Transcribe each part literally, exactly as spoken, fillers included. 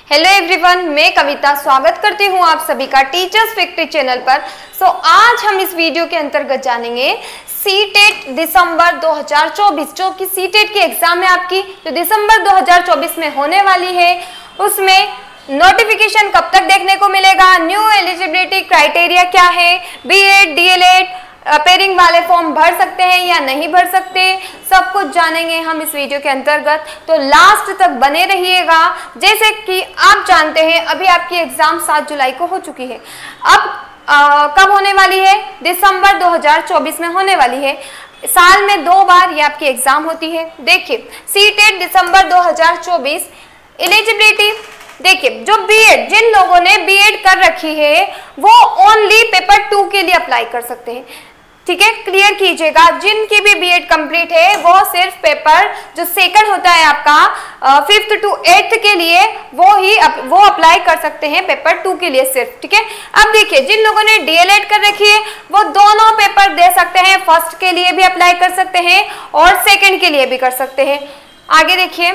Hello everyone, मैं कविता स्वागत करती हूँ आप सभी का टीचर्स फैक्ट्री चैनल पर। सो so, आज हम इस वीडियो के अंतर्गत जानेंगे सीटेट दिसंबर दो हज़ार चौबीस, जो कि सीटेट की एग्जाम है आपकी, जो दिसंबर दो हज़ार चौबीस में होने वाली है। उसमें नोटिफिकेशन कब तक देखने को मिलेगा, न्यू एलिजिबिलिटी क्राइटेरिया क्या है, बीएड डीएलएड अपेयरिंग वाले फॉर्म भर सकते हैं या नहीं भर सकते, सब कुछ जानेंगे हम इस वीडियो के अंतर्गत। तो लास्ट तक बने रहिएगा। जैसे कि आप जानते हैं अभी आपकी एग्जाम सात जुलाई को हो चुकी है। अब आ, कब होने वाली है? दिसंबर दो हज़ार चौबीस में होने वाली है। साल में दो बार ये आपकी एग्जाम होती है। देखिए सीटेट दिसंबर दो हज़ार चौबीस एलिजिबिलिटी, देखिए जो बीएड, जिन लोगों ने बीएड कर रखी है वो ओनली पेपर टू के लिए अप्लाई कर सकते हैं। ठीक है, क्लियर कीजिएगा। जिनकी भी बीएड कंप्लीट है वो सिर्फ पेपर जो सेकंड होता है आपका फिफ्थ टू एट्थ के लिए वो ही अप, वो अप्लाई कर सकते हैं पेपर टू के लिए सिर्फ। ठीक है, अब देखिए जिन लोगों ने डीएलएड कर रखी है वो दोनों पेपर दे सकते हैं, फर्स्ट के लिए भी अप्लाई कर सकते हैं और सेकेंड के लिए भी कर सकते हैं। आगे देखिए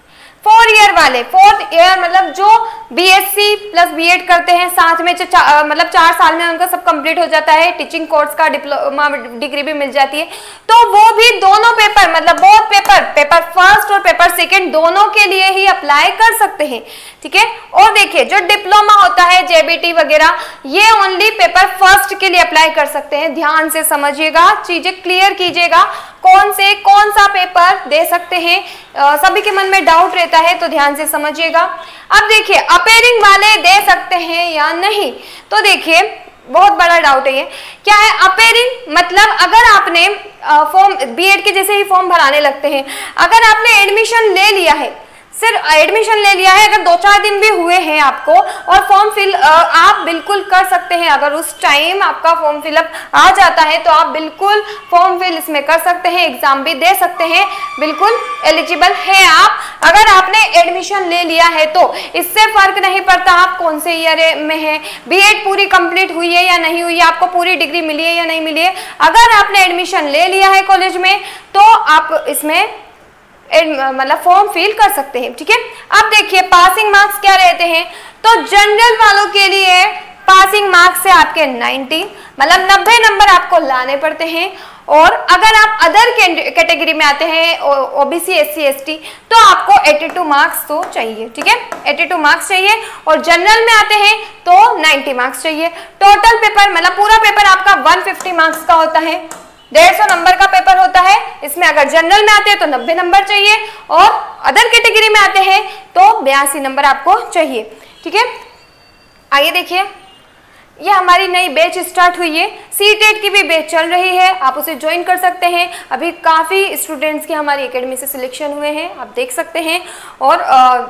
फोर ईयर वाले, फोर्थ ईयर मतलब जो बीएससी प्लस बीएड करते हैं साथ में, चा, मतलब चार साल में उनका सब कंप्लीट हो जाता है, टीचिंग कोर्स का डिप्लोमा डिग्री भी मिल जाती है, तो वो भी दोनों पेपर मतलब बोथ पेपर, पेपर फर्स्ट और पेपर सेकंड दोनों के लिए ही अप्लाई कर सकते हैं। ठीक है, और देखिए जो डिप्लोमा होता है जेबीटी वगैरह, ये ओनली पेपर फर्स्ट के लिए अप्लाई कर सकते हैं। ध्यान से समझिएगा, चीजें क्लियर कीजिएगा, कौन से कौन सा पेपर दे सकते हैं। आ, सभी के मन में डाउट रहता है तो ध्यान से समझिएगा। अब देखिए अपेयरिंग वाले दे सकते हैं या नहीं, तो देखिए बहुत बड़ा डाउट है ये। क्या है अपेयरिंग? मतलब अगर आपने फॉर्म बीएड के जैसे ही फॉर्म भराने लगते हैं, अगर आपने एडमिशन ले लिया है, सिर्फ एडमिशन ले लिया है, अगर दो चार दिन भी हुए हैं आपको और फॉर्म फिल आप बिल्कुल कर सकते हैं। अगर उस टाइम आपका फॉर्म फिलअप आ जाता है तो आप बिल्कुल फॉर्म फिल इसमें कर सकते हैं, एग्जाम भी दे सकते हैं, बिल्कुल एलिजिबल है आप। अगर आपने एडमिशन ले लिया है तो इससे फर्क नहीं पड़ता आप कौन से ईयर में है, बीएड पूरी कंप्लीट हुई है या नहीं हुई है, आपको पूरी डिग्री मिली है या नहीं मिली है। अगर आपने एडमिशन ले लिया है कॉलेज में तो आप इसमें मतलब फॉर्म फिल कर सकते हैं। ठीक है, अब देखिए पासिंग मार्क्स क्या रहते हैं, तो जनरल वालों के लिए पासिंग मार्क्स से आपके नब्बे मतलब नब्बे नंबर आपको लाने पड़ते हैं। और अगर आप अदर कैटेगरी में आते हैं ओबीसी एससी एसटी तो आपको बयासी मार्क्स तो चाहिए। ठीक है, बयासी मार्क्स चाहिए। और जनरल में आते हैं तो नब्बे मार्क्स चाहिए। टोटल पेपर मतलब पूरा पेपर आपका एक सौ पचास मार्क्स का होता है, डेढ़ सौ नंबर का पेपर होता है। इसमें अगर जनरल में आते हैं तो नब्बे नंबर चाहिए और अदर कैटेगरी में आते हैं तो बयासी नंबर आपको चाहिए। ठीक है, आगे देखिए ये हमारी नई बैच स्टार्ट हुई है, सीटेट की भी बैच चल रही है, आप उसे ज्वाइन कर सकते हैं। अभी काफ़ी स्टूडेंट्स की हमारी एकेडमी से सिलेक्शन हुए हैं, आप देख सकते हैं। और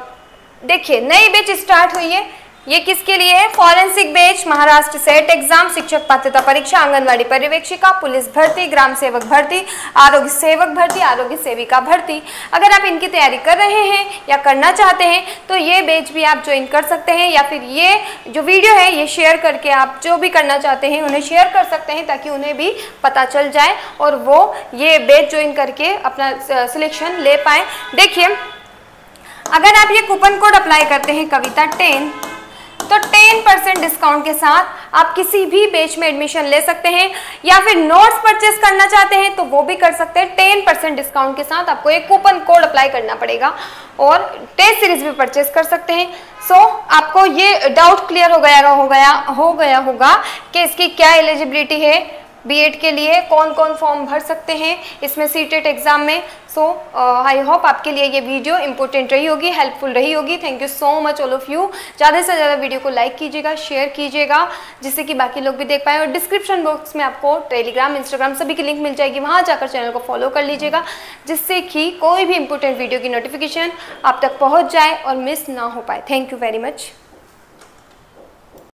देखिए नई बैच स्टार्ट हुई है, ये किसके लिए है? Forensic batch, Maharashtra SET exam, शिक्षक पात्रता परीक्षा, आंगनवाड़ी पर्यवेक्षिका, पुलिस भर्ती, ग्राम सेवक भर्ती, आरोग्य सेवक भर्ती, आरोग्य सेविका भर्ती। अगर आप इनकी तैयारी कर रहे हैं या करना चाहते हैं तो ये बैच भी आप ज्वाइन कर सकते हैं, या फिर ये जो वीडियो है ये शेयर करके आप जो भी करना चाहते हैं उन्हें शेयर कर सकते हैं, ताकि उन्हें भी पता चल जाए और वो ये बैच ज्वाइन करके अपना सिलेक्शन ले पाए। देखिए अगर आप ये कूपन कोड अप्लाई करते हैं कविता टेन, तो टेन परसेंट डिस्काउंट के साथ आप किसी भी बैच में एडमिशन ले सकते हैं, या फिर नोट्स परचेस करना चाहते हैं तो वो भी कर सकते हैं। टेन परसेंट डिस्काउंट के साथ आपको एक कूपन कोड अप्लाई करना पड़ेगा और टेस्ट सीरीज भी परचेस कर सकते हैं। सो so, आपको ये डाउट क्लियर हो गया हो गया हो गया होगा कि इसकी क्या एलिजिबिलिटी है, बीएड के लिए कौन कौन फॉर्म भर सकते हैं इसमें सीटेट एग्जाम में। सो आई होप आपके लिए ये वीडियो इंपॉर्टेंट रही होगी, हेल्पफुल रही होगी। Thank you so much all of you. ज़्यादा से ज़्यादा वीडियो को लाइक कीजिएगा, शेयर कीजिएगा, जिससे कि बाकी लोग भी देख पाएँ। और डिस्क्रिप्शन बॉक्स में आपको टेलीग्राम, इंस्टाग्राम सभी की लिंक मिल जाएगी, वहाँ जाकर चैनल को फॉलो कर लीजिएगा, जिससे कि कोई भी इंपॉर्टेंट वीडियो की नोटिफिकेशन आप तक पहुँच जाए और मिस ना हो पाए। Thank you very much.